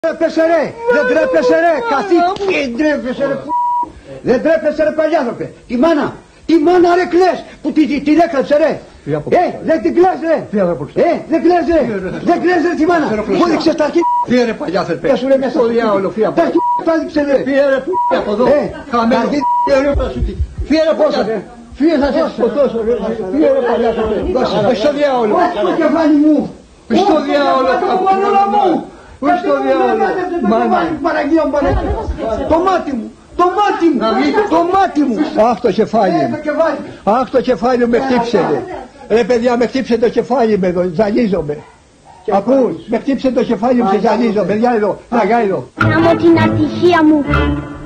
Τρέπεσαι ρε, δεν τρέπεσαι ρε, καθήκη, τρέπεσαι ρε, δεν τρέπεσαι ρε παλιάνθρωπε, τη μάνα ρε κλαις, που την έκλαψε ρε, δεν την κλαις ρε, δεν κλαις ρε, δεν κλαις ρε τη μάνα, μου έδειξες τα αρχή, Φύγε ρε παλιάνθρωπε, πες σου ρε μέσα στο διάολο, φύγε από τα εδώ. αρχή τα έδειξε ρε, Φύγε ρε από εδώ, χαμένο, φύγε ρε παλιάνθρωπε, φύγε να σε σκοτώσω ρε, φύγε ρε παλιάνθρωπε, πες στο διάολο, όχι το κεφάλι μου, πες στο διάολο, πες στο διάολο, το μάτι μου, το μάτι μου, το μάτι μου. αχ το κεφάλι μου, αχ το κεφάλι μου με χτύψε ρε παιδιά με χτύψε το κεφάλι μου εδώ, ζαλίζομαι. Ακούς, με χτύψε το κεφάλι μου και ζαλίζομαι, παιδιά εδώ, να εδώ. Να μου την ατυχία μου.